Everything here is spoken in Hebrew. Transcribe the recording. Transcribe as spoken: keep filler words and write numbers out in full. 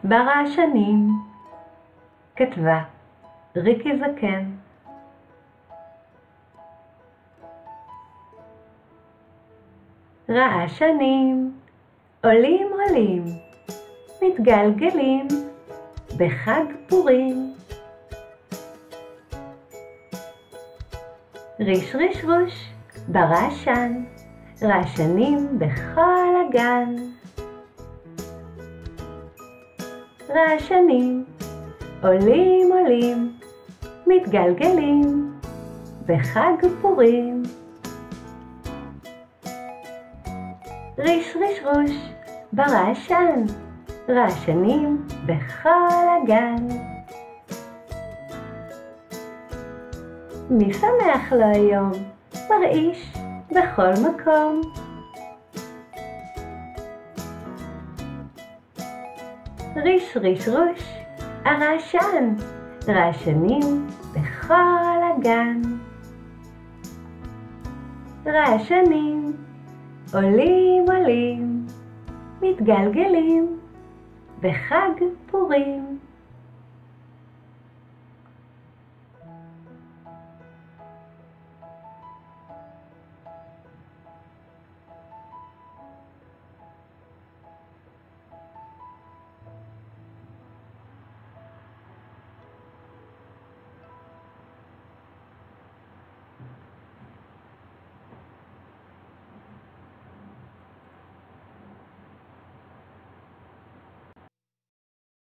ברעשנים. כתבה ריקי זקן. רעשנים עולים עולים, מתגלגלים בחג פורים. ריש ריש רוש ברעשן, רעשנים בכל הגן. רעשנים עולים עולים, מתגלגלים בחג פורים. ריש ריש רוש ברעשן, רעשנים בכל הגן. מי שמח לו היום? מרעיש בכל מקום. ריש ריש רוש הרעשן, רעשנים בכל הגן. רעשנים עולים עולים, מתגלגלים בחג פורים.